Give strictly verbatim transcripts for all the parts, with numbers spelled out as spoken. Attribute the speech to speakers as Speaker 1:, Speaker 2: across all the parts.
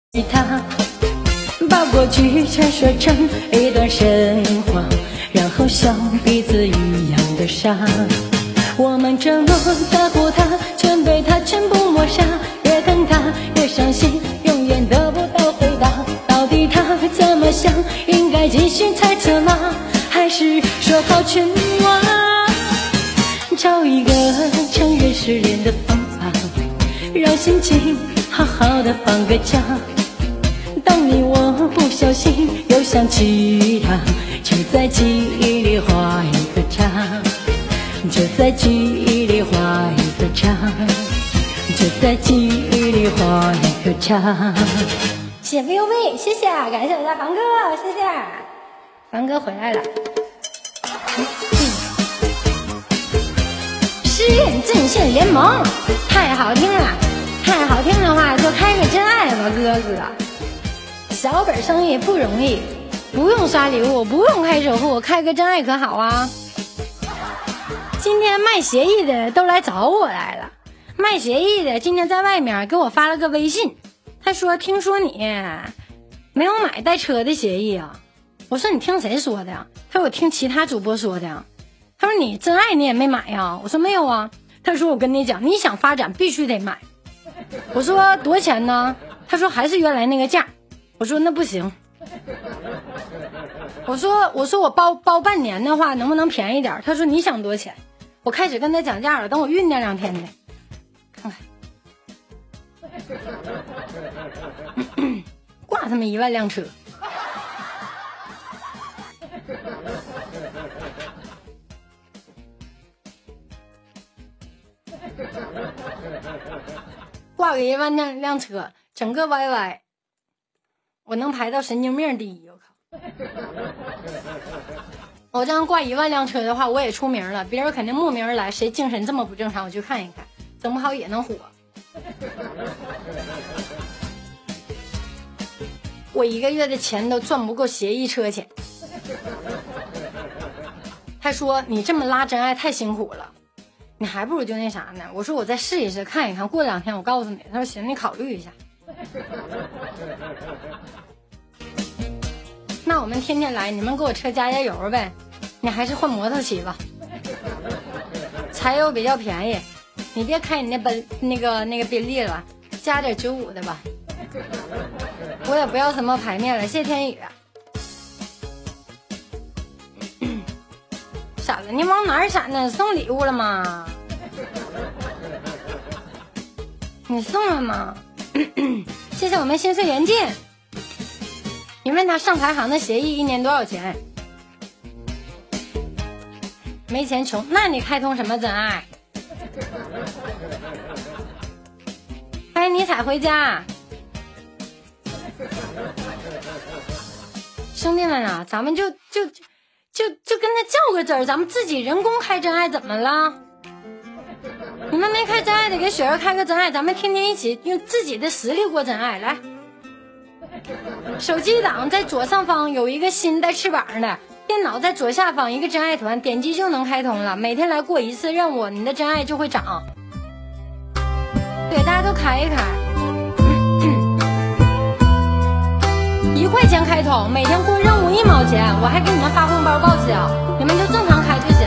Speaker 1: 他把过去传说成一段神话，然后像彼此一样的傻。我们承诺在乎他，全被他全部抹杀。越等他越伤心，永远得不到回答。到底他怎么想？应该继续猜测吗？还是说好全忘？找一个承认失恋的方法，让心情好好的放个假。当你我不小心又想起他，就在记忆里画一个叉，就在记忆里画一个叉，就在记忆里画一个叉。谢飞优贝，谢谢，感谢我家凡哥，谢谢，凡哥回来了。失恋阵线联盟，太好听了，太好听的话就开个真爱吧，哥哥。小本生意不容易，不用刷礼物，不用开守护，开个真爱可好啊。今天卖协议的都来找我来了，卖协议的今天在外面给我发了个微信，他说听说你没有买带车的协议啊。我说你听谁说的呀？他说我听其他主播说的呀。他说你真爱你也没买呀？我说没有啊。他说我跟你讲，你想发展必须得买。我说多少钱呢？他说还是原来那个价。我说那不行。我说我说我包包半年的话能不能便宜点？他说你想多少钱？我开始跟他讲价了，等我酝酿两天的，看看挂他们一万辆车。挂个一万辆辆车，整个 Y Y 我能排到神经病第一。我靠，我这样挂一万辆车的话我也出名了，别人肯定慕名而来，谁精神这么不正常我去看一看，整不好也能火。我一个月的钱都赚不够协议车钱。他说你这么拉真爱太辛苦了，你还不如就那啥呢。我说我再试一试看一看，过两天我告诉你。他说行，你考虑一下。那我们天天来，你们给我车加加油呗。你还是换摩托骑吧，柴油比较便宜。你别开你那奔那个那个宾利了，加点九五的吧。我也不要什么排面了，谢天宇。闪了，你往哪儿闪呢？送礼物了吗？你送了吗？谢谢我们心碎元件。你问他上排行的协议一年多少钱？没钱穷，那你开通什么真爱？欢迎尼采回家。兄弟们啊，咱们就就就就跟他较个真儿，咱们自己人工开真爱怎么了？你们没开真爱的给雪儿开个真爱，咱们天天一起用自己的实力过真爱。来，手机档在左上方有一个心带翅膀的，电脑在左下方一个真爱团，点击就能开通了。每天来过一次任务，你的真爱就会涨。对，大家都开一开，一块钱开通，每天过任务一毛钱，我还给你们发红包报销，你们就正常开就行。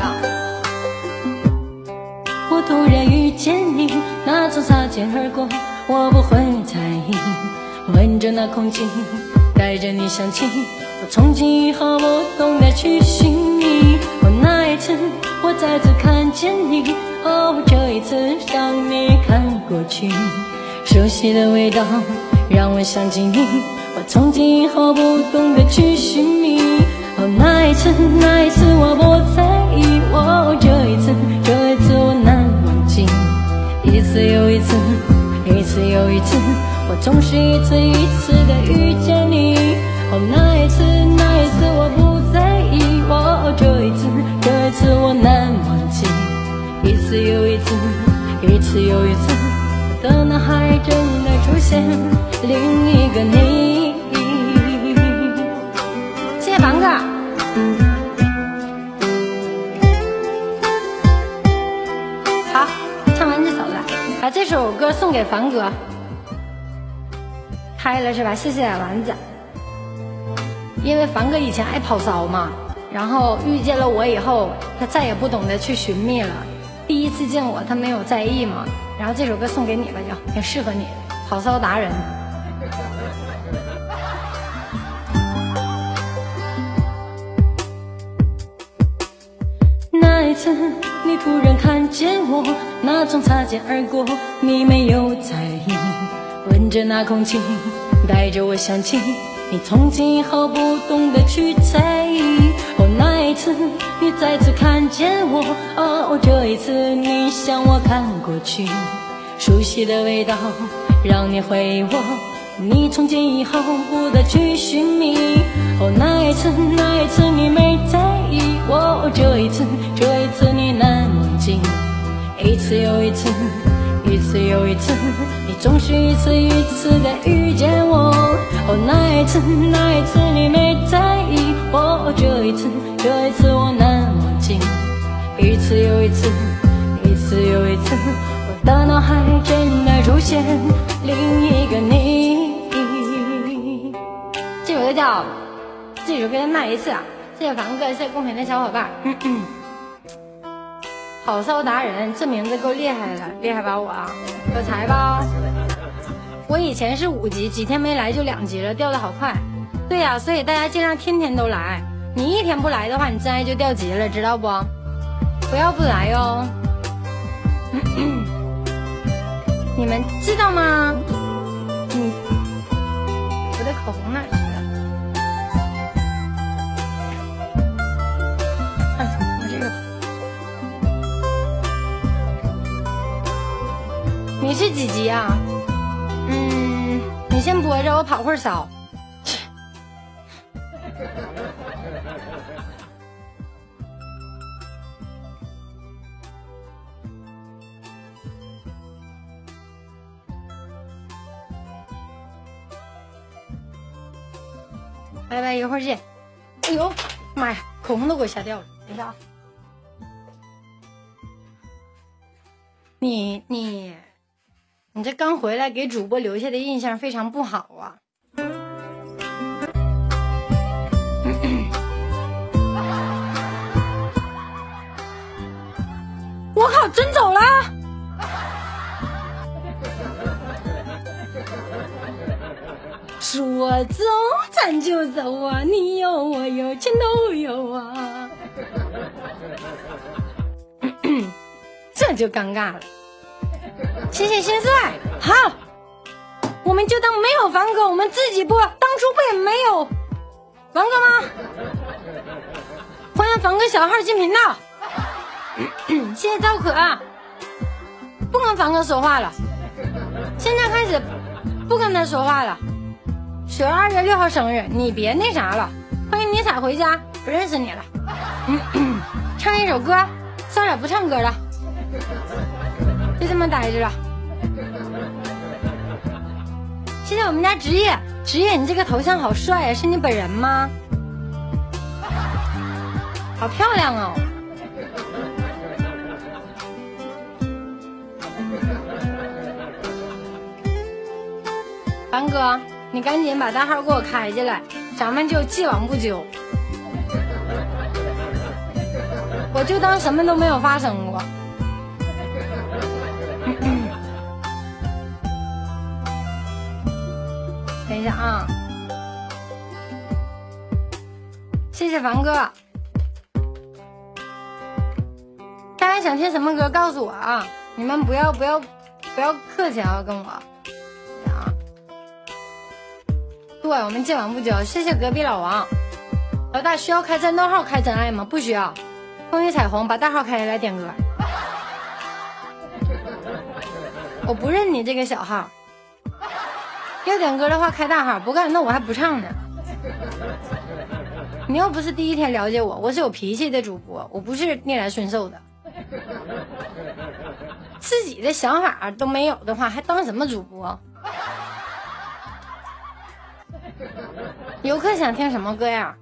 Speaker 1: 我突然遇见你，那种擦肩而过我不会在意，闻着那空气带着你香气，我从今以后不懂得去寻你。哦，那一次我再次看见你，哦，这一次让你看过去，熟悉的味道让我想起你，我从今以后不懂得去寻你。哦，那一次那一次我不在意，哦，这一次这一次我难忘记，一次又一次一次又一次，我总是一次一次的遇见你。哦，那一次那一次我不在意，哦，这一次这一次我难忘记，一次又一次一次又一次，我的脑海正在出现另一个你。谢谢凡哥。好，唱完这首了，把这首歌送给凡哥。 开了是吧？谢谢丸子。因为凡哥以前爱跑骚嘛，然后遇见了我以后，他再也不懂得去寻觅了。第一次见我，他没有在意嘛。然后这首歌送给你吧，就挺适合你，跑骚达人。那一次，你突然看见我，那种擦肩而过，你没有在意，闻着那空气，带着我想起你从今以后不懂得去在意。哦，那一次你再次看见我，哦，这一次你向我看过去，熟悉的味道让你回忆我，你从今以后不得去寻觅。哦，那一次那一次你没在意我，哦，这一次这一次你难忘记，一次又一次一次又一次，你总是一次一次的遇见我。哦，那一次那一次你没在意我，哦，这一次这一次我难忘记，一次又一次一次又一次，我的脑海真的出现另一个你。这首歌叫这首歌叫那一次啊，谢谢凡哥，谢谢公屏的小伙伴。嗯嗯，好骚达人，这名字够厉害的，厉害吧我啊，有才吧？我以前是五级，几天没来就两级了，掉的好快。对呀，啊，所以大家尽量天天都来，你一天不来的话，你自然就掉级了，知道不？不要不来哟。你们知道吗？嗯，我的口红哪去了？看什么这个？你是几级啊？嗯，你先播着，我跑会儿骚。拜拜，一会儿见。哎呦妈呀，口红都给我吓掉了，等一下啊。你你你这刚回来给主播留下的印象非常不好啊。我靠，真走了。说走咱就走啊，你有我有全都有啊。这就尴尬了。谢谢心碎。好，我们就当没有凡哥，我们自己播。当初不也没有凡哥吗？欢迎凡哥小号进频道。谢谢赵可，不跟凡哥说话了，现在开始不跟他说话了。雪儿二月六号生日，你别那啥了。欢迎尼采回家，不认识你了。唱一首歌，算了，不唱歌了，就这么待着了。谢谢我们家职业，职业，你这个头像好帅啊，是你本人吗？好漂亮哦。凡哥，你赶紧把大号给我开进来，咱们就既往不咎。我就当什么都没有发生过。等一下啊，谢谢凡哥。大家想听什么歌告诉我啊，你们不要不要不要客气啊，跟我啊。对，我们既往不咎。谢谢隔壁老王。老大需要开战斗号开真爱吗？不需要。风雨彩虹，把大号开来点歌。我不认你这个小号。要点歌的话开大号，不干那我还不唱呢。你又不是第一天了解我，我是有脾气的主播，我不是逆来顺受的。自己的想法都没有的话，还当什么主播？游客想听什么歌呀？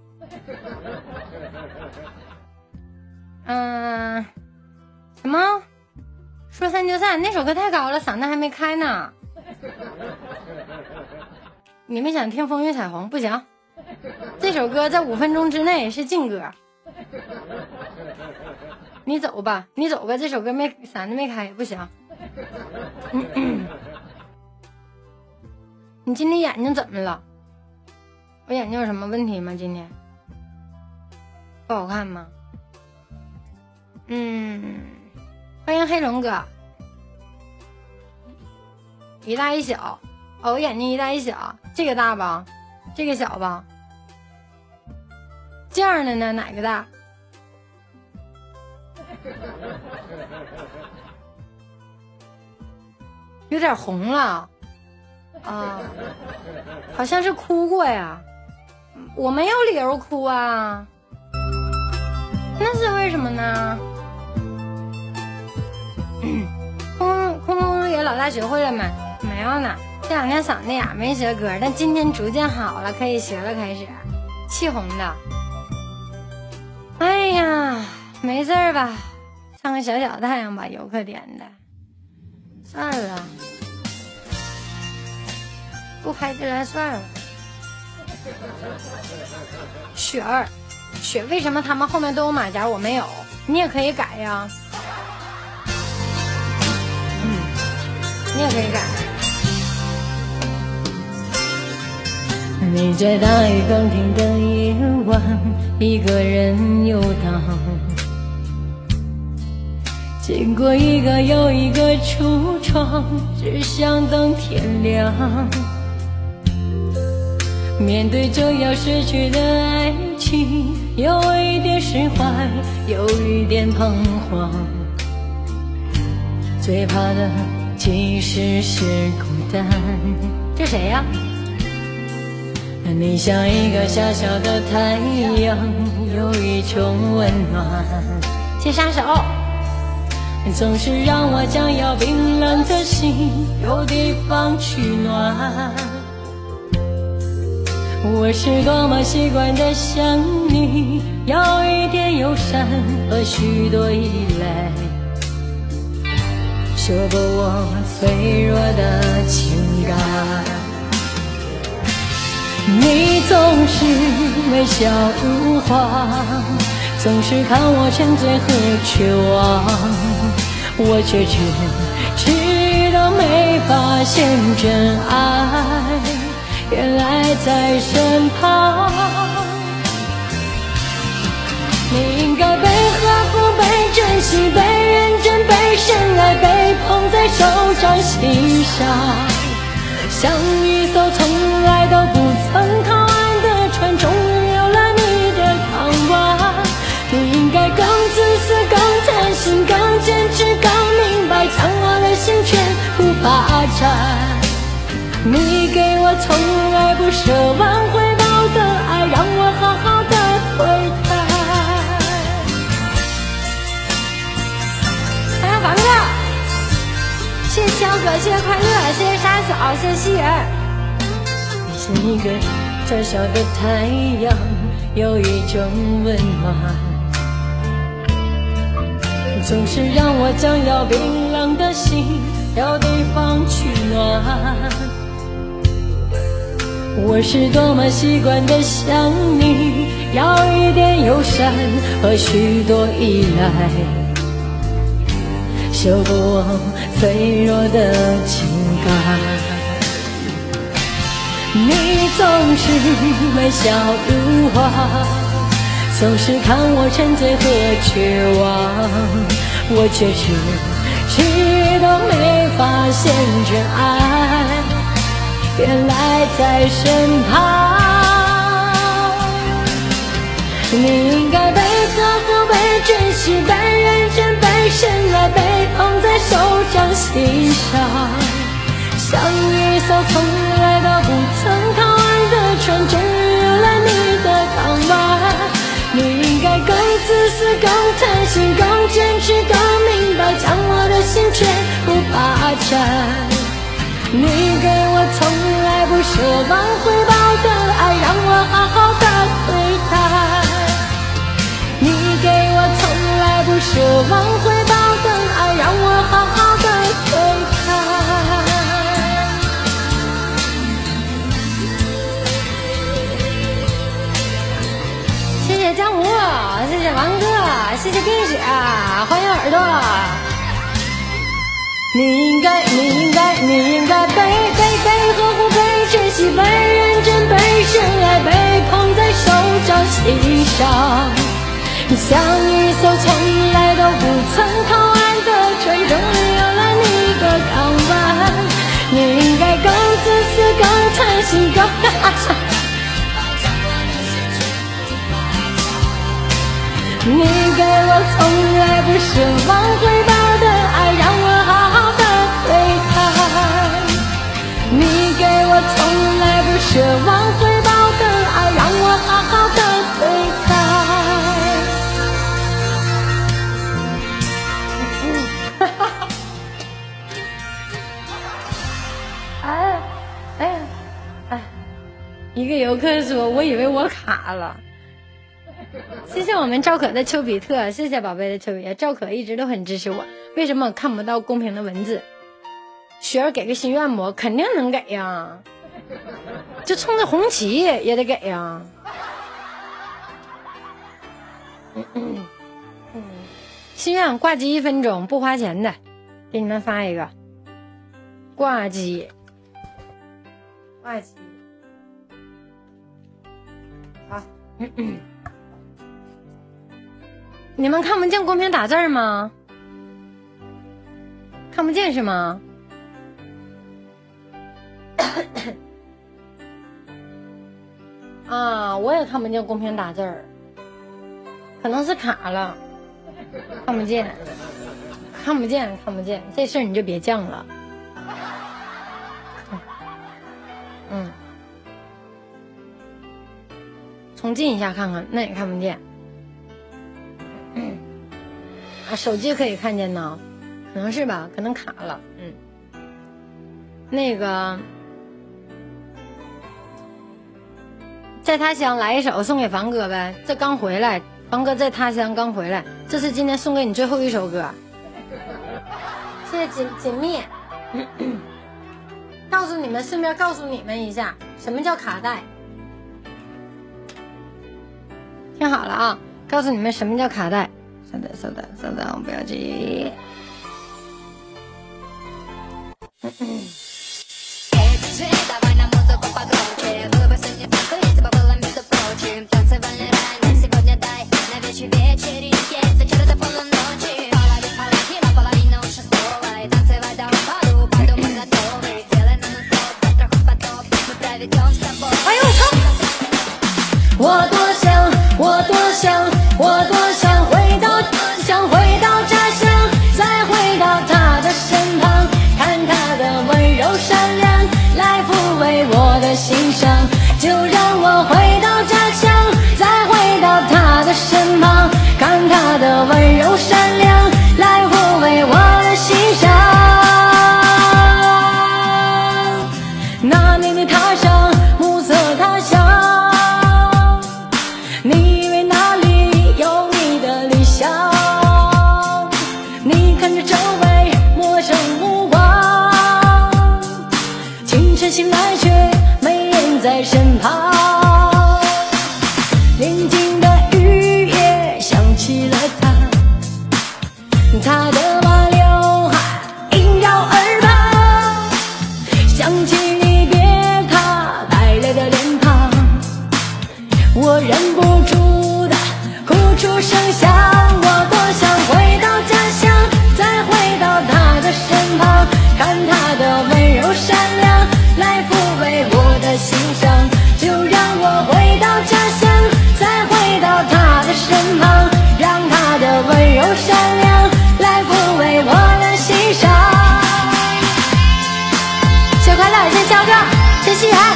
Speaker 1: 嗯，什么？说散就散，那首歌太高了，嗓子还没开呢。 你们想听风雨彩虹不行，这首歌在五分钟之内是禁歌。你走吧，你走吧，这首歌没嗓子没开，不行。嗯嗯，你今天眼睛怎么了？我眼睛有什么问题吗？今天不好看吗？嗯，欢迎黑龙哥。一大一小，哦，我眼睛一大一小，这个大吧，这个小吧，这样的呢，哪个大？有点红了啊，好像是哭过呀。我没有理由哭啊，那是为什么呢？空空空也老大学会了吗？没有呢，这两天嗓子哑没学歌，但今天逐渐好了，可以学了，开始气红的。哎呀，没事儿吧？唱个小小太阳吧，游客点的。算了，不开这来算了。雪儿，雪为什么他们后面都有马甲，我没有？你也可以改呀。嗯，你也可以改。你在大雨刚停的夜晚，一个人游荡，经过一个又一个橱窗，只想等天亮。面对着要失去的爱情，有一点释怀，有一点彷徨。最怕的其实是孤单。这谁呀？你像一个小小的太阳，有一种温暖。谢杀手，总是让我将要冰冷的心有地方取暖。我是多么习惯的想你，有一点忧伤和许多依赖，修补我脆弱的情感。你总是微笑如花，总是看我沉醉和绝望，我却迟迟都没发现真爱原来在身旁。你应该被呵护，被珍惜，被认真，被深爱，被捧在手掌心上，像一艘从来都不曾靠岸的船，终于有了你的港湾。你应该更自私，更贪心，更坚持，更明白，将我的心全部霸占。你给我从来不奢望回报的爱，让我好好的对待。还有房子，谢谢肖哥，谢谢快乐，谢谢沙嫂，谢谢希儿。你是一个小小的太阳，有一种温暖，总是让我将要冰冷的心有地方取暖。我是多么习惯的想你，有一点忧伤和许多依赖，修补我脆弱的情感。你总是微笑如花，总是看我沉醉和绝望，我却迟迟都没发现真爱原来在身旁。你应该被呵护，被珍惜，被认真，被深爱，被捧在手掌心上，像一艘从来都不曾靠岸的船，终于有了你的港湾。你应该更自私，更贪心，更坚持，更明白，将我的心全部霸占。你给我从来不奢望回报的爱，让我好好的对待。你给我从来不奢望回报的爱，让我好好的对待。 谢王哥，谢谢冰雪，欢迎耳朵。你应该，你应该，你应该被被被呵护、被珍惜、被认真、被深爱、被捧在手掌心上。你像一艘从来都不曾靠岸的船，终于有了你的港湾。你应该更自私、更贪心、更你给我从来不奢望回报的爱，让我好好的对待。你给我从来不奢望回报的爱，让我好好的对待。哎哎哎！一个游客说：“我以为我卡了。”谢谢我们赵可的丘比特，谢谢宝贝的丘比特。赵可一直都很支持我，为什么我看不到公屏的文字？雪儿给个心愿不？肯定能给呀，就冲着红旗也得给呀。嗯嗯嗯，心愿挂机一分钟不花钱的，给你们发一个挂机，挂机，好。嗯嗯，你们看不见公屏打字吗？看不见是吗？啊，我也看不见公屏打字儿，可能是卡了，看不见，看不见，看不见，这事儿你就别犟了。嗯，重进一下看看，那也看不见。嗯，啊，手机可以看见呢，可能是吧，可能卡了。嗯，那个在他乡来一首送给房哥呗，这刚回来，房哥在他乡刚回来，这是今天送给你最后一首歌。谢谢锦锦蜜，告诉你们，顺便告诉你们一下，什么叫卡带。听好了啊，告诉你们什么叫卡带。稍等稍等稍等，不要急。嗯嗯哎呦我操！我多想，我多想，我多想回到，想回到家乡，再回到他的身旁，看他的温柔善良，来抚慰我的心伤。就让我回到家乡，再回到他的身旁，看他的温柔善良，来抚慰我的心伤。那年的他乡，暮色他乡，你以为那里有你的理想？你看着周围陌生目光，清晨醒来却没人在身旁。宁静的雨也想起了他，他的马刘海萦绕耳旁，想起你别他带来的脸庞，我忍不住的哭出声响。我多想回到家乡，再回到他的身旁，看他的温柔善良，来抚慰我的心伤。就让我回到家乡，再回到他的身旁，让他的温柔善良来抚慰我的心伤。小快乐，先笑着，先续海。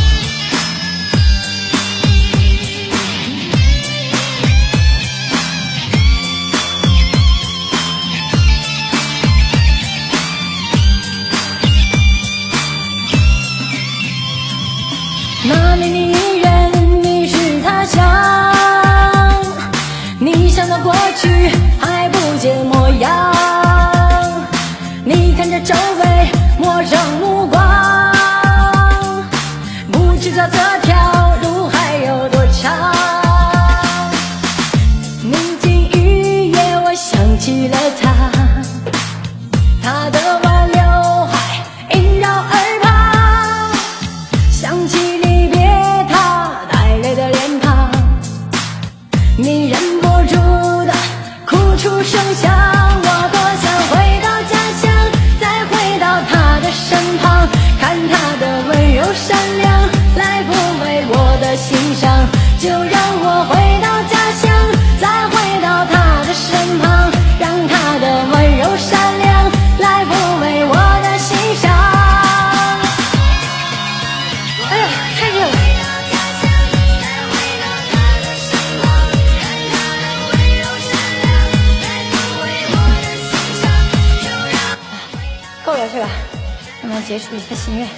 Speaker 1: 那年你一人迷失他乡，你想到过去还不见模样，你看着周围陌生目光，不知道这条路还有多长。你结束一下心愿。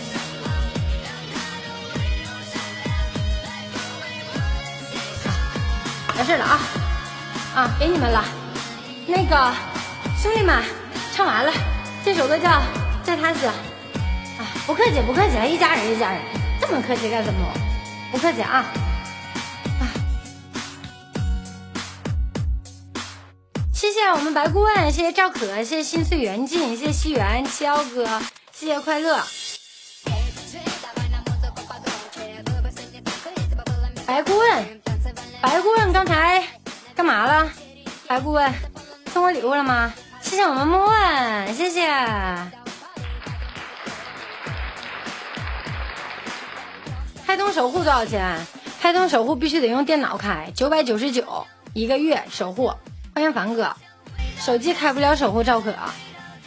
Speaker 1: 好，完事了啊啊，给你们了。那个兄弟们，唱完了，这首歌叫《在他乡》啊，不客气不客气，一家人一家人，这么客气干什么？不客气啊。谢谢我们白顾问，谢谢赵可，谢谢心碎缘尽，谢谢西元七幺哥，谢谢快乐。白顾问，白顾问刚才干嘛了？白顾问送我礼物了吗？谢谢我们莫问，谢谢。开通守护多少钱？开通守护必须得用电脑开，九百九十九一个月守护。欢迎凡哥，手机开不了守护赵可啊。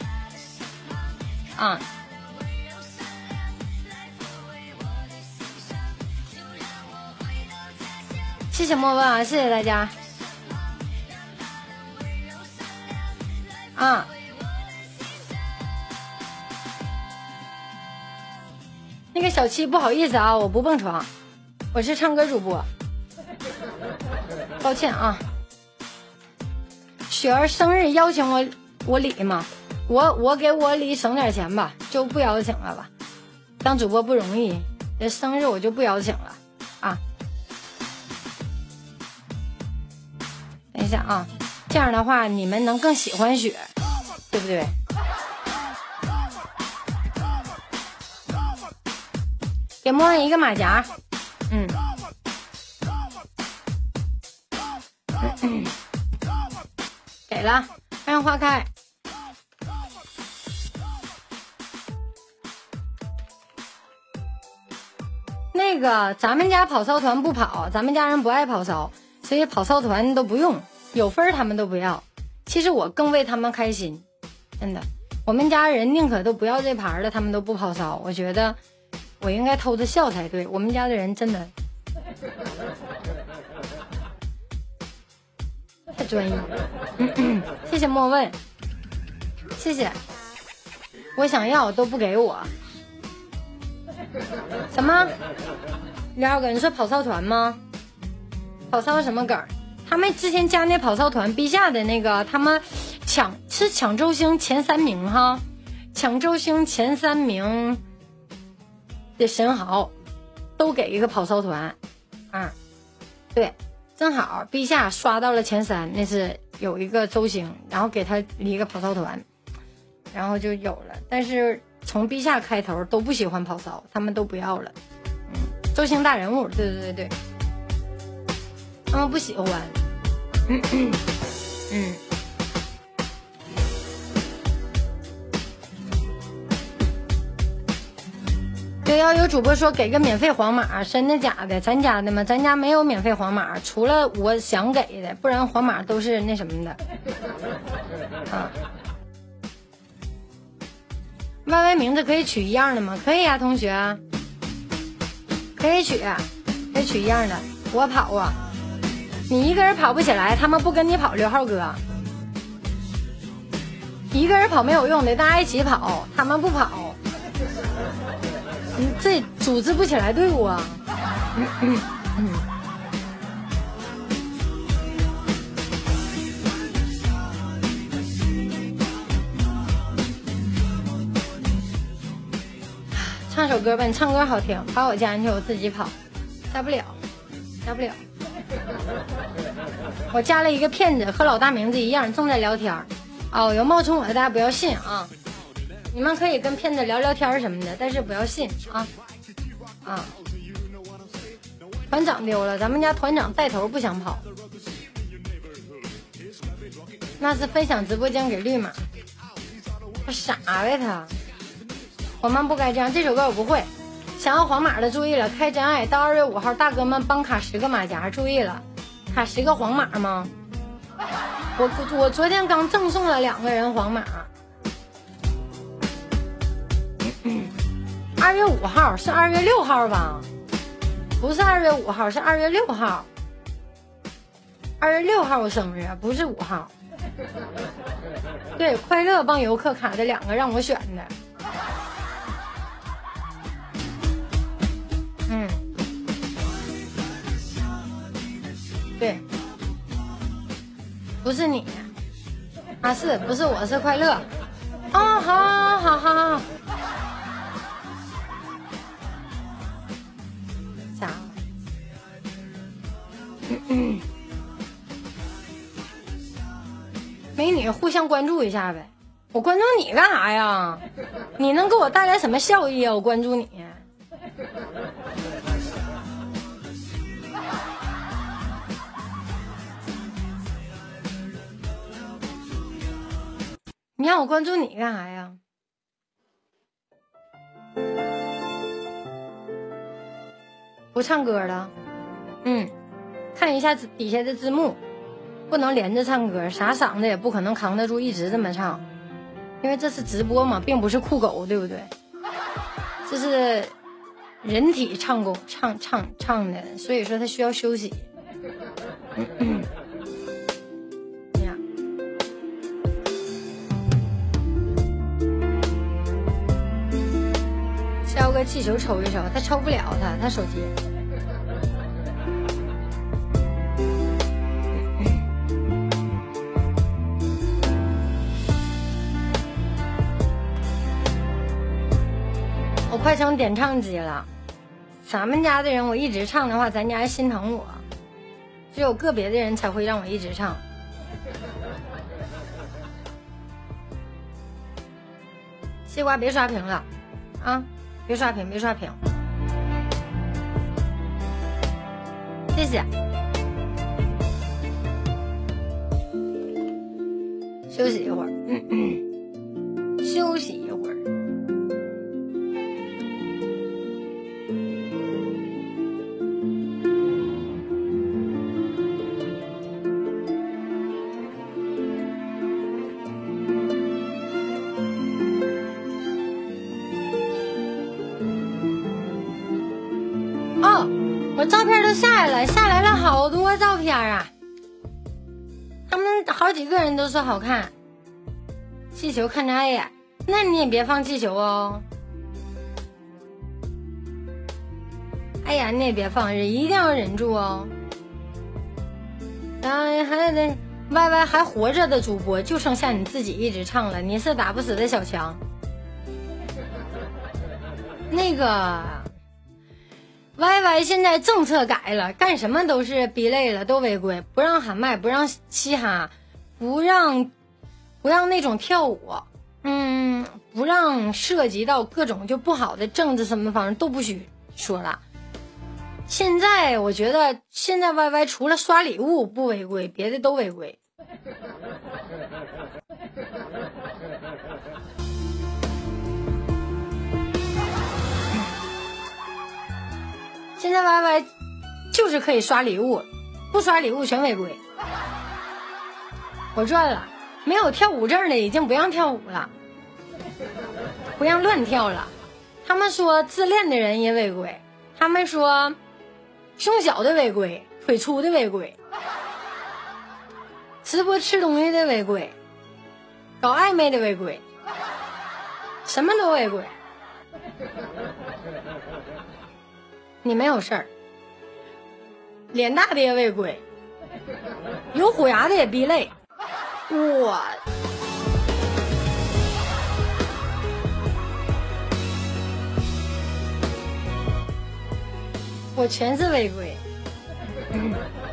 Speaker 1: 啊、嗯，谢谢莫问啊，谢谢大家。啊、嗯，那个小七不好意思啊，我不蹦床，我是唱歌主播，抱歉啊。雪儿生日邀请我我礼吗？我我给我礼省点钱吧，就不邀请了吧。当主播不容易，这生日我就不邀请了啊。等一下啊，这样的话你们能更喜欢雪，对不对？给莫问一个马甲，嗯。给了，让花开。那个咱们家跑骚团不跑，咱们家人不爱跑骚，所以跑骚团都不用，有分他们都不要。其实我更为他们开心，真的。我们家人宁可都不要这盘的，他们都不跑骚。我觉得我应该偷着笑才对。我们家的人真的太专业了。嗯嗯，谢谢莫问，谢谢。我想要都不给我。什么？刘二哥，你说跑骚团吗？跑骚什么梗？他们之前加那跑骚团，陛下的那个，他们抢是抢周星前三名哈，抢周星前三名的神豪都给一个跑骚团，啊，对，正好陛下刷到了前三，那是有一个周星，然后给他一个跑骚团，然后就有了。但是从陛下开头都不喜欢跑骚，他们都不要了。嗯，周星大人物，对对对对，他们不喜欢。嗯嗯嗯。对，要有主播说给个免费黄码，真的假的？咱家的吗？咱家没有免费黄码，除了我想给的，不然黄码都是那什么的。啊。Y Y 名字可以取一样的吗？可以啊，同学，可以取，可以取一样的。我跑啊，你一个人跑不起来，他们不跟你跑，刘浩哥，一个人跑没有用的，大家一起跑，他们不跑，你这组织不起来队伍啊。嗯嗯嗯唱首歌吧，你唱歌好听，把我加进去，我自己跑，加不了，加不了。我加了一个骗子，和老大名字一样，正在聊天。哦，有冒充我的，大家不要信啊！你们可以跟骗子聊聊天什么的，但是不要信啊啊！团长丢了，咱们家团长带头不想跑，那是分享直播间给绿码，他傻呗他。我们不该这样，这首歌我不会。想要黄码的注意了，开真爱到二月五号，大哥们帮卡十个马甲，注意了，卡十个黄码吗？我我昨天刚赠送了两个人黄码。二月五号是二月六号吧？不是二月五号，是二月六号。二月六号我生日，不是五号。对，快乐帮游客卡的两个让我选的。 对，不是你啊，是不是我是快乐？哦，好，好，好，好。啥？嗯嗯。美女，互相关注一下呗。我关注你干啥呀？你能给我带来什么效益啊？我关注你。你让我关注你干啥呀？不唱歌了。嗯，看一下底下的字幕，不能连着唱歌，啥嗓子也不可能扛得住一直这么唱，因为这是直播嘛，并不是酷狗，对不对？这是人体唱功唱唱唱的，所以说他需要休息。嗯呀，削个气球抽一抽，他抽不了他，他手机。我快成点唱机了，咱们家的人我一直唱的话，咱家心疼我，只有个别的人才会让我一直唱。西瓜别刷屏了啊，别刷屏别刷屏，谢谢。休息一会儿，嗯嗯，休息一会儿。我照片都下来了，下来了好多照片啊！他们好几个人都说好看。气球看着碍眼，那你也别放气球哦。哎呀，你也别放，一定要忍住哦。然后还得 Y Y 还活着的主播，就剩下你自己一直唱了，你是打不死的小强。那个。Y Y 现在政策改了，干什么都是逼类了，都违规，不让喊麦，不让嘻哈，不让不让那种跳舞，嗯，不让涉及到各种就不好的政治什么方式都不许说了。现在我觉得现在 Y Y 除了刷礼物不违规，别的都违规。现在 Y Y 就是可以刷礼物，不刷礼物全违规。我赚了，没有跳舞证的已经不让跳舞了，不让乱跳了。他们说自恋的人也违规，他们说胸小的违规，腿粗的违规，直播吃东西的违规，搞暧昧的违规，什么都违规。你没有事儿，脸大的也违规，有虎牙的也逼类。我我全是违规。嗯、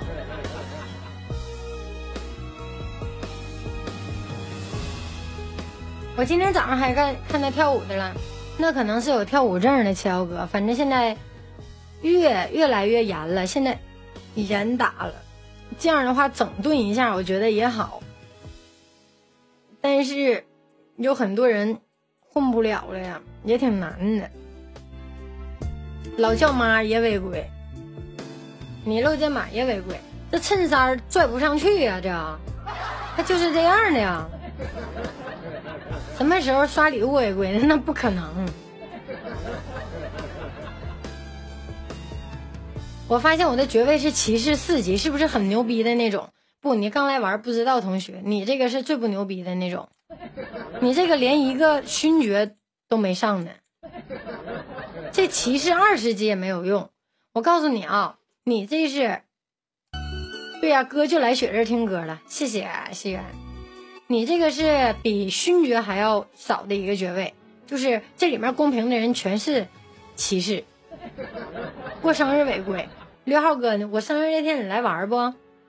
Speaker 1: 我今天早上还看看他跳舞的了，那可能是有跳舞证的七幺哥，反正现在越越来越严了，现在严打了，这样的话整顿一下我觉得也好，但是有很多人混不了了呀，也挺难的。老舅妈也违规，你露肩膀也违规，这衬衫拽不上去呀、啊、这他就是这样的呀。什么时候刷礼物违规的？那不可能。我发现我的爵位是骑士四级，是不是很牛逼的那种？不，你刚来玩不知道，同学，你这个是最不牛逼的那种，你这个连一个勋爵都没上呢。这骑士二十级也没有用。我告诉你啊，你这是对呀、啊，哥就来雪这听歌了，谢谢啊，西元。你这个是比勋爵还要少的一个爵位，就是这里面公平的人全是骑士。过生日违规，刘浩哥呢？我生日那天你来玩不？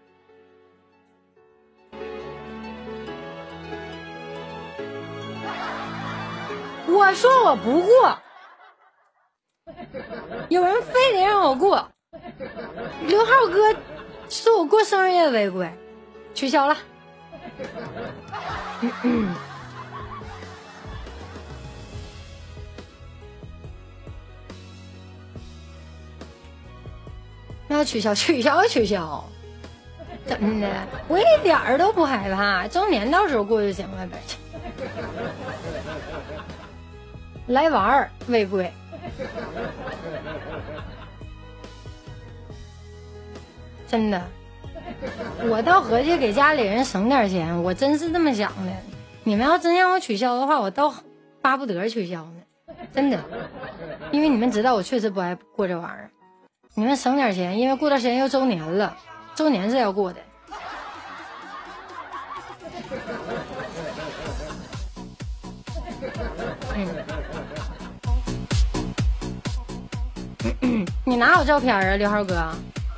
Speaker 1: 我说我不过，有人非得让我过。刘浩哥说我过生日也违规，取消了。嗯嗯那取消取消取消，真的，我一点儿都不害怕，周年到时候过就行了呗。来玩儿违规，真的，我倒合计给家里人省点钱，我真是这么想的。你们要真让我取消的话，我倒巴不得取消呢，真的，因为你们知道我确实不爱过这玩意儿。你们省点钱，因为过段时间又周年了，周年是要过的。嗯，你哪有照片啊，刘浩哥？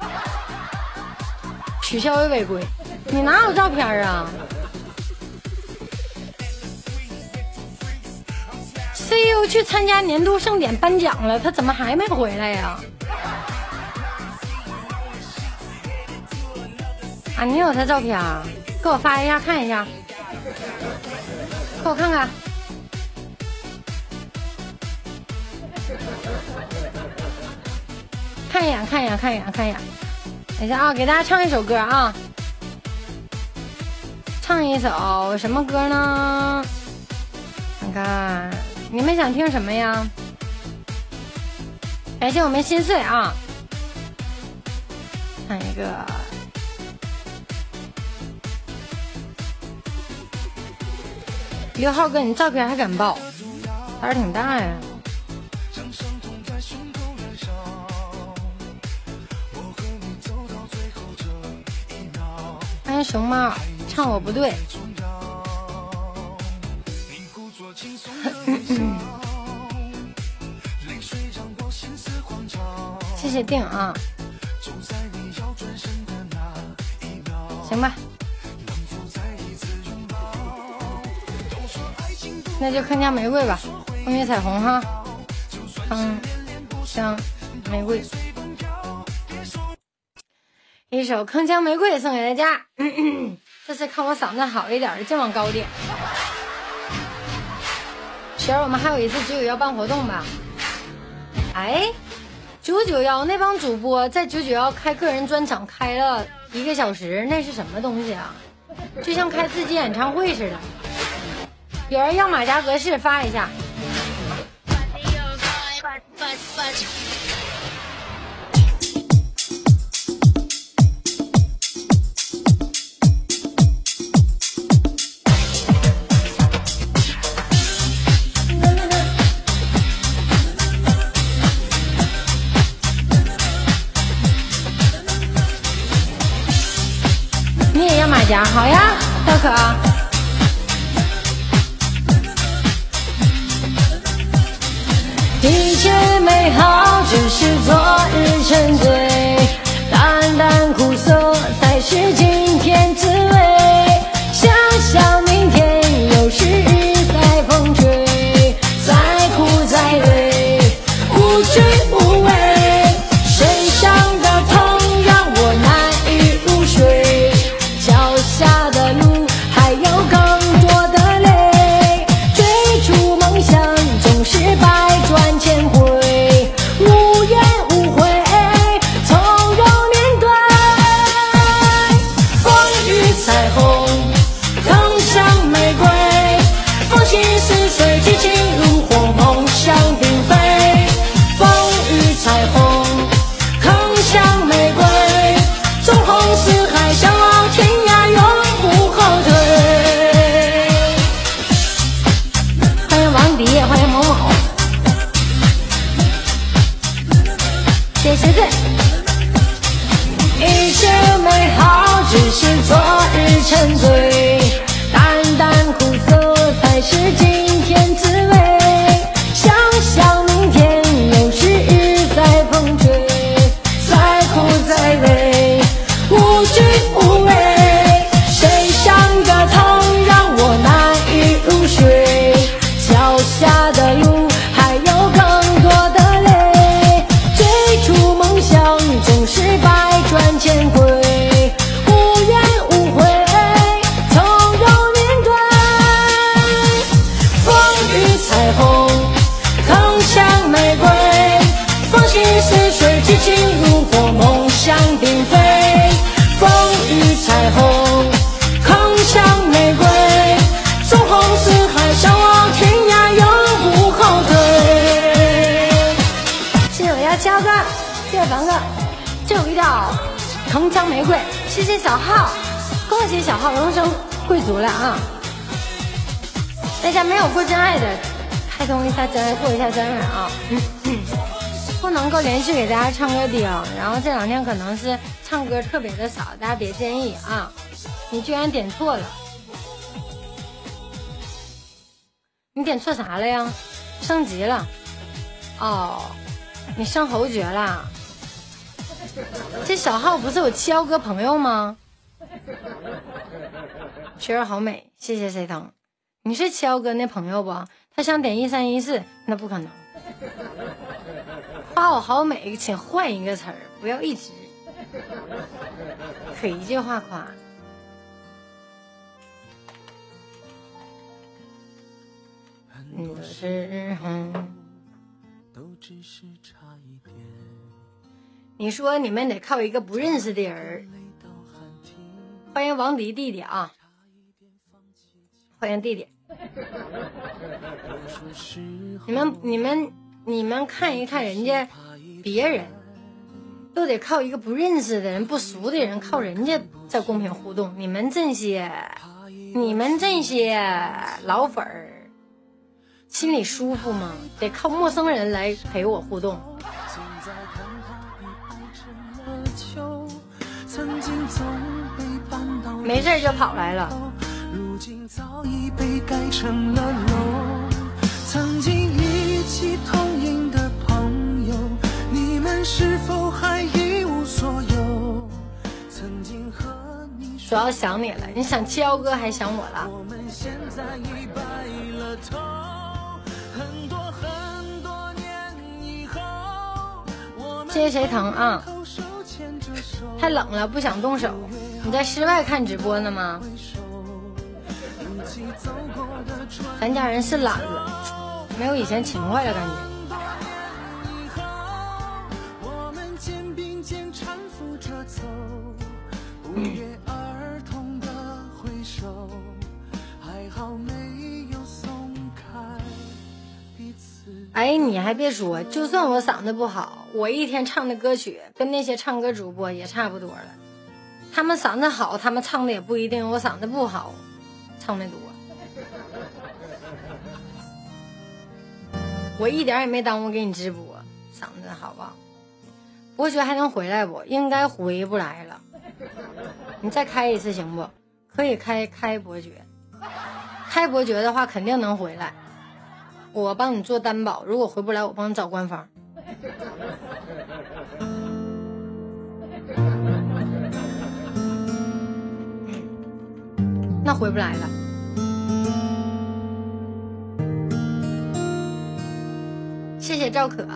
Speaker 1: 取消违规，你哪有照片啊 ？C E O 去参加年度盛典颁奖了，他怎么还没回来呀？啊，你有他照片啊？给我发一下看一下，给我看看。看一眼，看一眼，看一眼，看一眼。等一下啊，给大家唱一首歌啊，唱一首什么歌呢？看看你们想听什么呀？感谢我们心碎啊，看一个。刘浩哥，你照片还敢爆，胆儿挺大呀。欢迎熊猫，唱我不对。谢谢定啊，行吧。那就铿锵玫瑰吧，风雨彩虹哈，铿锵玫瑰，一首铿锵玫瑰送给大家。嗯嗯，这次看我嗓子好一点，尽往高点。雪儿，我们还有一次九九幺办活动吧？哎，九九幺那帮主播在九九幺开个人专场开了一个小时，那是什么东西啊？就像开自己演唱会似的。有人要马甲格式发一下。你也要马甲？好呀，小可。一切美好只是昨日沉醉，淡淡苦涩才是今天滋味。想想明天又是日晒风吹，再苦再累无惧无畏，身上的痛让我难以入睡，脚下的路还有更多的泪，追逐梦想总是百转千回，无怨无悔，从见回，无怨无悔，从容面对。风雨彩虹，铿锵玫瑰，风心似水，激情如火，梦想并飞。风雨彩虹，铿锵玫瑰，纵横四海，向往天涯，永不后退。谢谢我家焦哥，谢谢凡哥，这有一道铿锵玫瑰。谢谢小浩，恭喜小浩荣升贵族了啊！大家没有过真爱的，开通一下真爱，过一下真爱啊！嗯嗯，不能够连续给大家唱歌听，然后这两天可能是唱歌特别的少，大家别介意啊！你居然点错了，你点错啥了呀？升级了哦，你升侯爵了。这小号不是有七幺哥朋友吗？雪儿好美，谢谢谁疼。你是七幺哥那朋友不？他想点一三一四，那不可能。夸我好美，请换一个词儿，不要一直可一句话夸。嗯，是嗯。你说你们得靠一个不认识的人。欢迎王迪弟弟啊，欢迎弟弟。你们你们你们看一看人家别人都得靠一个不认识的人，不熟的人，靠人家在公屏互动。你们这些你们这些老粉儿心里舒服吗？得靠陌生人来陪我互动。没事就跑来了。如今早已被改成了楼。曾经一起同饮的朋友，你们是否还一无所有？曾经和你主要想你了，你想七幺哥还想我了。我们现在已白了头，很多很多年以后。谢谢谁疼啊？太冷了，不想动手。你在室外看直播呢吗？咱家人是懒了，没有以前勤快了感觉。哎，你还别说，就算我嗓子不好，我一天唱的歌曲跟那些唱歌主播也差不多了。他们嗓子好，他们唱的也不一定我嗓子不好唱的多。我一点也没耽误给你直播，嗓子好不好？伯爵还能回来不？应该回不来了。你再开一次行不？可以开开伯爵，开伯爵的话肯定能回来。我帮你做担保，如果回不来，我帮你找官方。那回不来了。谢谢赵可。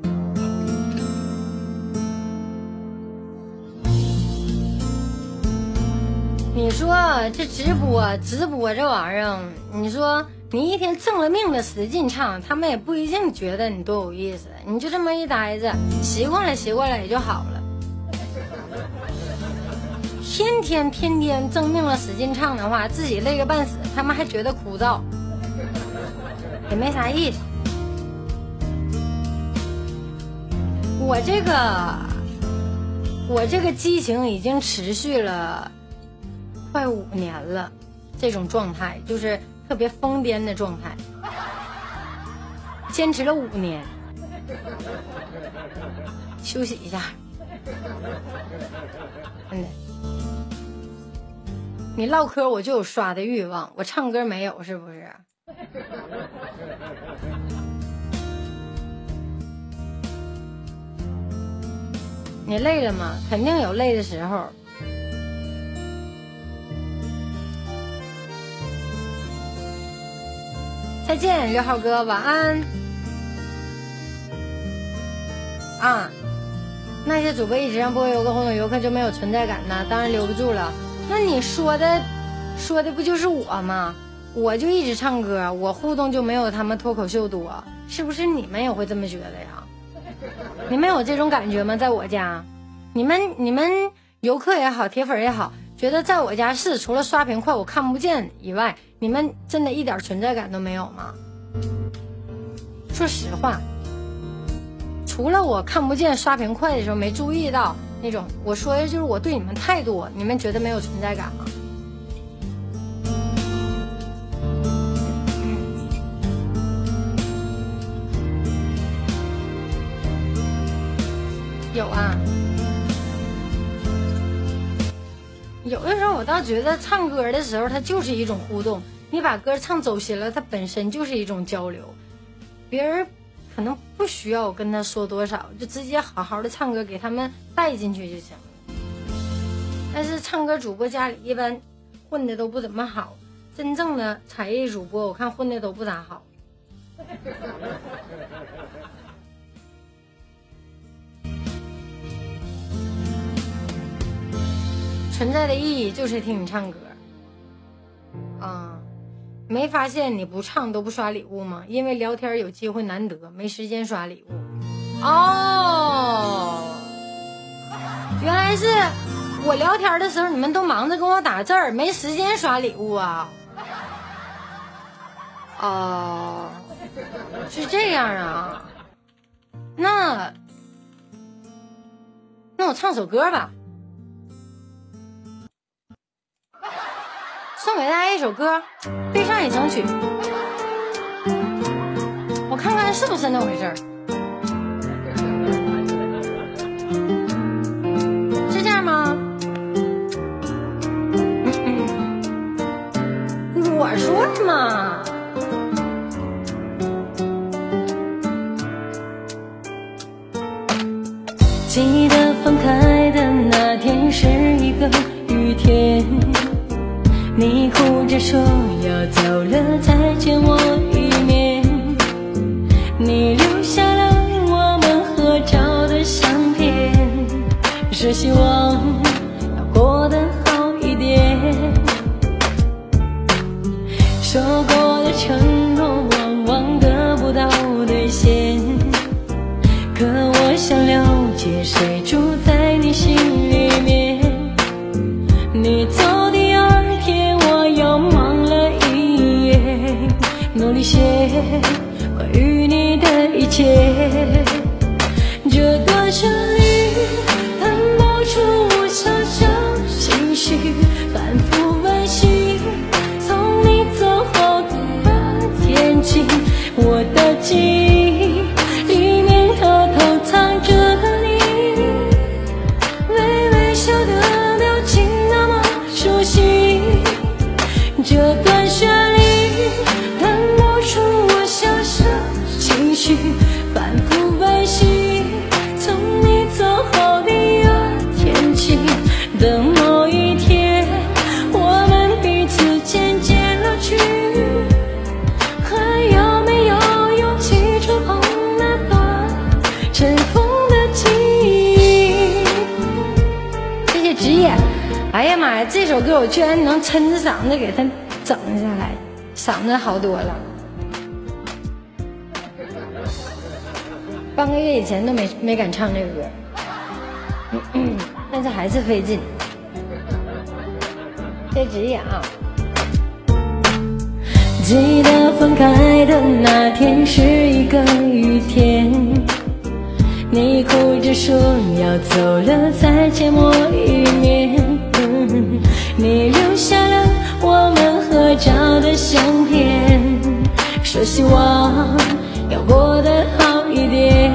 Speaker 1: 你说这直播直播这玩意儿，你说你一天挣了命的使劲唱，他们也不一定觉得你多有意思。你就这么一待着，习惯了习惯了也就好了。天天天天挣命了使劲唱的话，自己累个半死，他们还觉得枯燥，也没啥意思。我这个我这个激情已经持续了快五年了，这种状态就是特别疯癫的状态，坚持了五年。休息一下，真的。你唠嗑我就有刷的欲望，我唱歌没有是不是？你累了吗？肯定有累的时候。再见，六号哥，晚安。啊， 那些主播一直让播游客互动，游客就没有存在感呢？当然留不住了。那你说的说的不就是我吗？我就一直唱歌，我互动就没有他们脱口秀多，是不是你们也会这么觉得呀？你们有这种感觉吗？在我家，你们你们游客也好，铁粉也好，觉得在我家是除了刷屏快我看不见以外，你们真的一点存在感都没有吗？说实话，除了我看不见刷屏快的时候没注意到那种，我说的就是我对你们态度，你们觉得没有存在感吗？有啊，有的时候我倒觉得唱歌的时候它就是一种互动，你把歌唱走心了，它本身就是一种交流，别人可能不需要我跟他说多少，就直接好好的唱歌给他们带进去就行了。但是唱歌主播家里一般混的都不怎么好，真正的才艺主播我看混的都不咋好。存在的意义就是听你唱歌啊，没发现你不唱都不刷礼物吗？因为聊天有机会难得，没时间刷礼物。哦，原来是我聊天的时候你们都忙着跟我打字儿，没时间刷礼物啊。哦，是这样啊，那那我唱首歌吧，送给大家一首歌《悲伤已成曲》，我看看是不是那回事儿。是这样吗？我说的嘛。记得分开的那天是一个雨天，你哭着说要走了，再见我一面，你留下了我们合照的相片，是希望要过得好一点，说过的承诺往往得不到兑现，可我想了解谁住在你心里面，你走第二天我又忙了一夜，努力写关于你的一切，这段旋律弹不出我想象情绪，反复温习从你走后的天气，我的记忆里面偷偷藏着你微微笑的表情，那么熟悉，这段旋律弹不出我想象情绪，反复温习从你走后的天气的某一天，我们彼此渐渐老去，还有没有勇气触碰那段尘封的记忆？谢谢职业。哎呀妈呀，这首歌我居然能抻着嗓子给它整下来，嗓子好多了。半个月以前都没没敢唱这个歌，嗯嗯，但是还是费劲。谢职业啊！记得分开的那天是一个雨天，你哭着说要走了，再见我一面，嗯，你留下了我们合照的相片，说希望要过得好一点，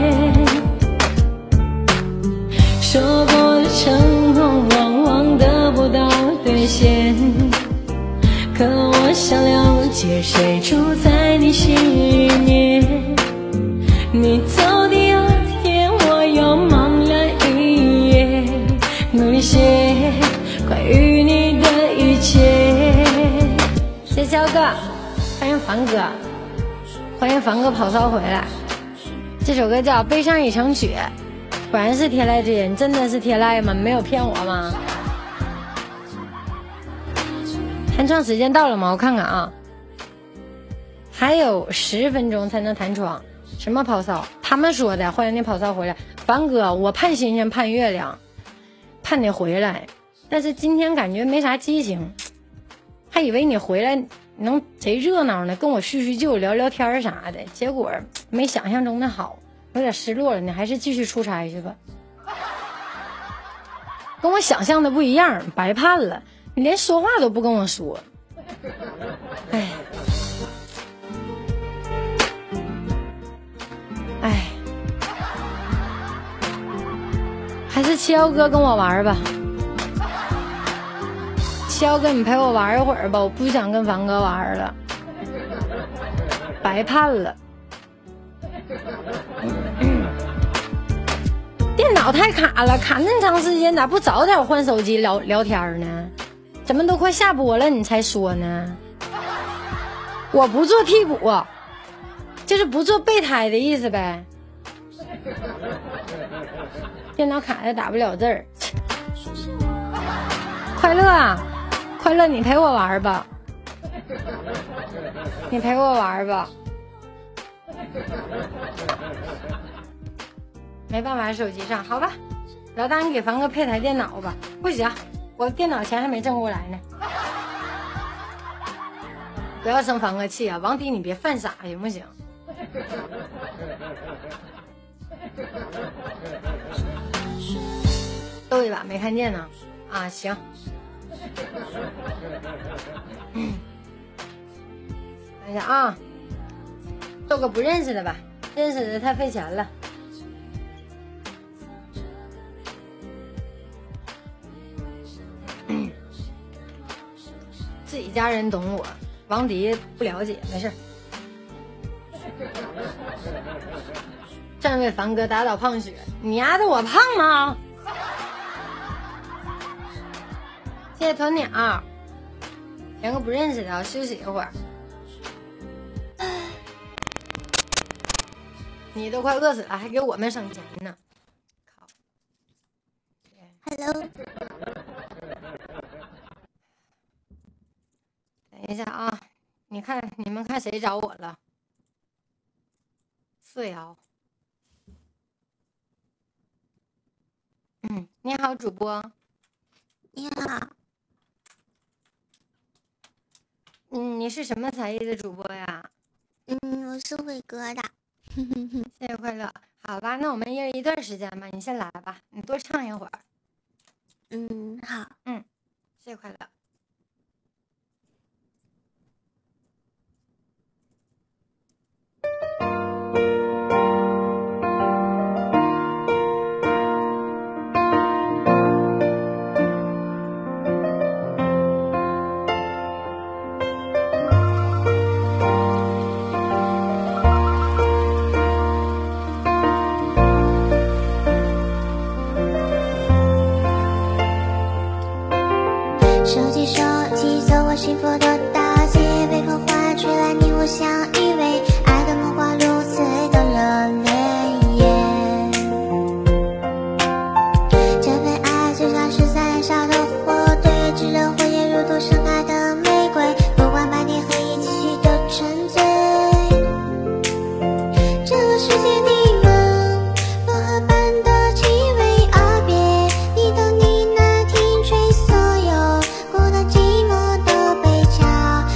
Speaker 1: 说过的承诺往往得不到兑现，可我想了解谁住在你心里面，你走第二天我又忙了一夜，努力写关于你的一切。谢谢肖哥，欢迎凡哥，欢迎凡哥跑骚回来。这首歌叫《悲伤已成雪》， 果然是天籁之音，真的是天籁吗？没有骗我吗？弹窗时间到了吗？我看看啊，还有十分钟才能弹窗。什么跑骚？他们说的，欢迎你跑骚回来。凡哥，我盼星星盼月亮，盼你回来，但是今天感觉没啥激情，还以为你回来能贼热闹呢，跟我叙叙旧聊聊天啥的，结果没想象中的好，有点失落了。你还是继续出差去吧，跟我想象的不一样，白盼了，你连说话都不跟我说。哎哎，还是七幺哥跟我玩吧，七幺哥你陪我玩一会儿吧，我不想跟凡哥玩了，白盼了。电脑太卡了，卡那么长时间，咋不早点换手机聊聊天呢？怎么都快下播了你才说呢？我不做替补，就是不做备胎的意思呗。电脑卡的打不了字儿。快乐啊，快乐，你陪我玩吧，你陪我玩吧。没办法，手机上好吧，老大你给凡哥配台电脑吧。不行，我电脑钱还没挣过来呢。不要生凡哥气啊，王迪你别犯傻行不行？斗一把没看见呢啊，行。嗯，等一下啊，斗个不认识的吧，认识的太费钱了。自己家人懂我，王迪不了解，没事。站位凡哥打倒胖雪，你丫的我胖吗？谢谢鸵鸟，连个不认识的，休息一会儿。你都快饿死了，还给我们省钱呢。靠
Speaker 2: Hello。
Speaker 1: 等一下啊，你看你们看谁找我了？四瑶。嗯，你好，主播。
Speaker 2: 你好。
Speaker 1: 嗯，你是什么才艺的主播呀？
Speaker 2: 嗯，我是伟哥的。
Speaker 1: 谢谢快乐。好吧，那我们一人一段时间吧，你先来吧，你多唱一会儿。
Speaker 2: 嗯，好。
Speaker 1: 嗯，谢谢快乐。
Speaker 2: 手机手机走过幸福的大街，被刻画出来你我相依偎，爱的梦话如此的热烈，这份爱就像是在燃烧的火堆，炙热火焰如同盛开的玫瑰，不管白天黑夜继续的沉醉。这个世界弥漫薄荷般的气味耳边，你的呢喃听吹所有孤单寂寞都被悄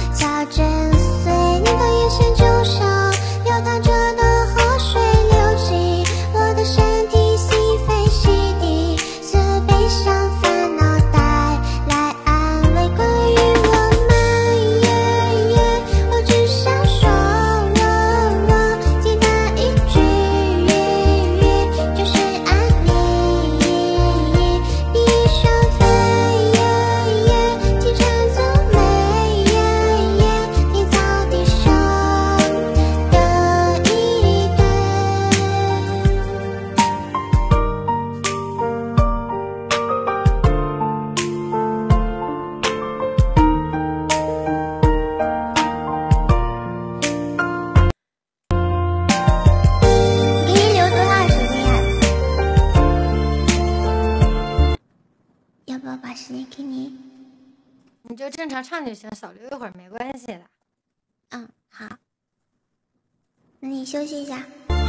Speaker 2: 要不要把时间给你？
Speaker 1: 你就正常唱就行，少留一会儿没关系的。
Speaker 2: 嗯，好。那你休息一下。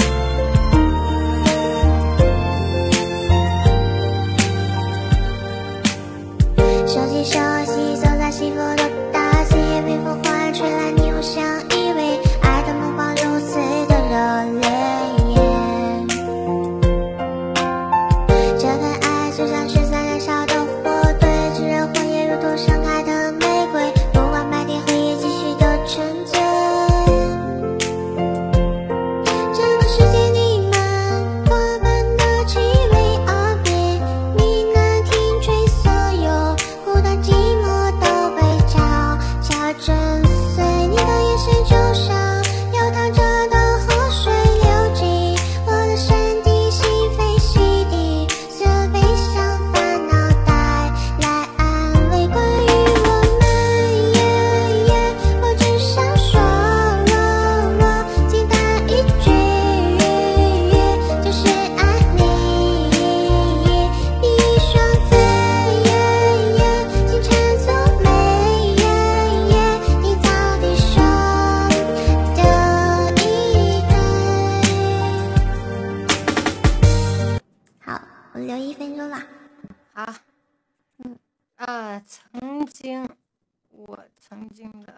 Speaker 2: 手机熟悉，走在幸福的大街，微风缓吹来，你我相依偎，爱的目光如此的热烈。这份爱就像是在燃烧的火，对炙热火焰如同盛开的玫瑰，不管白天黑夜，继续的沉醉。整个世界弥漫花瓣的气味，耳边呢喃听吹所有孤单寂寞都被悄悄震碎。你的眼神就像流淌着的河水，流进我的身体，心扉洗涤所有悲伤烦恼，带来安慰。关于我们，我只想说，简单一句，就是爱你。闭双嘴，清晨总美，你到底说的一对。好，我留一分钟了。
Speaker 1: 好，嗯啊，曾经，我曾经的，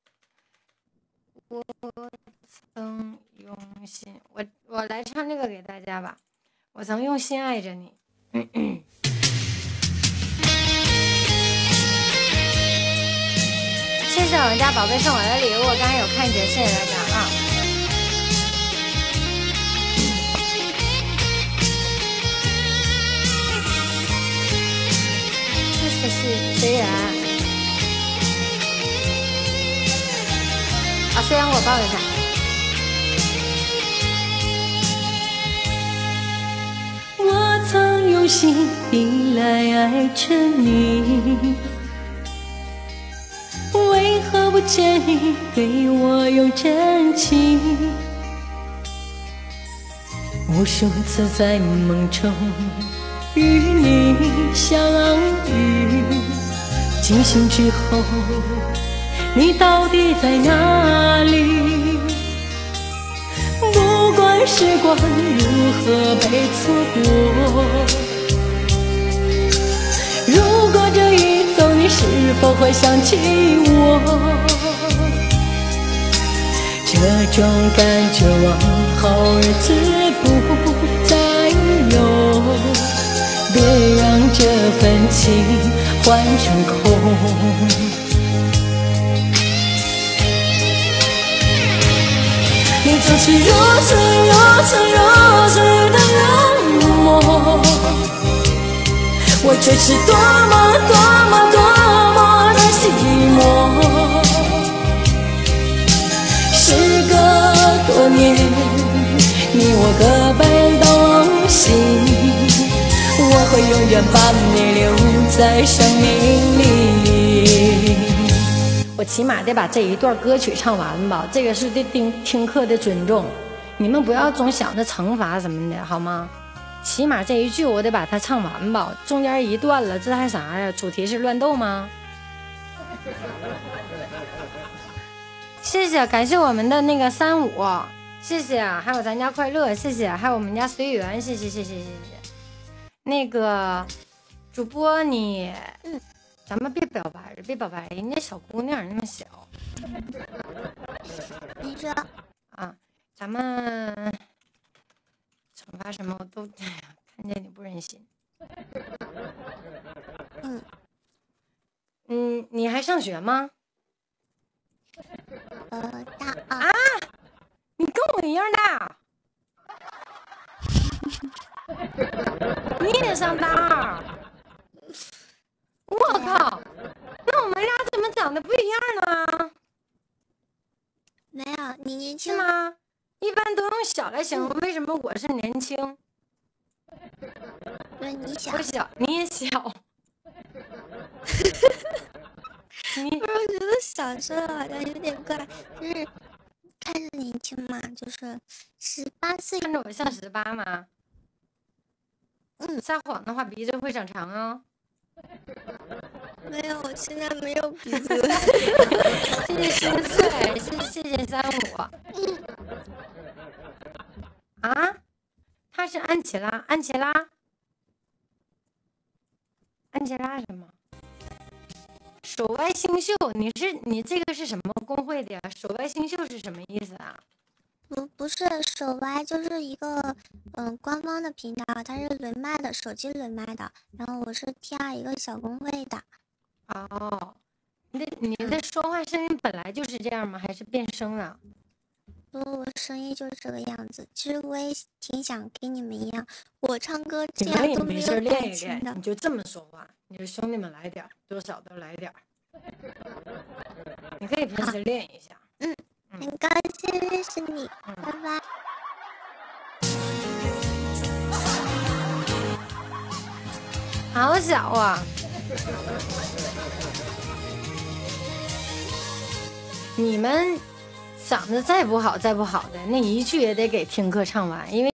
Speaker 1: 我曾用心，我我来唱这个给大家吧。我曾用心爱着你。谢谢我们家宝贝送我的礼物，我刚才有看见，谢谢大家啊。谢谢是虽然啊，虽然我抱一下。
Speaker 3: 我曾用心地来爱着你，为何不见你对我有真情？无数次在梦中与你相遇，惊醒之后，你到底在哪里？不管时光如何被错过，如果这一走，你是否会想起我？这种感觉往后日子不再有，别让这份情换成空。你总是如此如此如此的冷漠，我却是多么多么多么的寂寞。时隔多年，你我各奔东西，我会永远把你留在生命里。我起码得把这一段歌曲唱完吧，这个是对听听课的尊重，你们不要总想着惩罚什么的好吗？起码这一句我得把它唱完吧，中间一段了，这还啥呀？主题是乱斗吗？谢谢，感谢我们的那个三五，谢谢，还有咱家快乐，谢谢，还有我们家随缘，谢谢谢谢谢谢。那个主播你，嗯。咱们别表白，别表白，人家小姑娘那么小。
Speaker 2: 你说
Speaker 1: 啊，咱们惩罚什么我都看见你不忍心。
Speaker 2: 嗯
Speaker 1: 嗯，你还上学吗？
Speaker 2: 呃，大二
Speaker 1: 啊，你跟我一样大。你也上大二。我靠，那我们俩怎么长得不一样呢？
Speaker 2: 没有，你年轻
Speaker 1: 是吗？一般都用小来形容，为什么我是年轻？
Speaker 2: 对，你小，
Speaker 1: 我小，你也小。你
Speaker 2: 不是我觉得小时候好像有点怪，就是看着年轻嘛，就是十八岁。
Speaker 1: 看着我像十八吗？
Speaker 2: 嗯，
Speaker 1: 撒谎的话鼻子会长长哦。
Speaker 2: 没有，我现在没有鼻子。
Speaker 1: 谢谢心碎，谢谢谢谢三五。啊，他是安琪拉，安琪拉，安琪拉什么？手歪星宿，你是你这个是什么工会的呀？手歪星宿是什么意思啊？
Speaker 2: 不不是手歪，就是一个嗯、呃、官方的频道，它是轮麦的，手机轮麦的。然后我是 T 二一个小公会的。
Speaker 1: 哦，那你的说话声音本来就是这样吗？还是变声了？
Speaker 2: 不，我声音就是这个样子。其实我也挺想跟你们一样，我唱歌这样都没有感情的。
Speaker 1: 你就这么说话，你说兄弟们来点，多少都来点。你可以平时练一下。
Speaker 2: 嗯，很高兴认识你，嗯、拜拜。
Speaker 1: 好小啊！你们嗓子再不好再不好的，那一句也得给听课唱完，因为。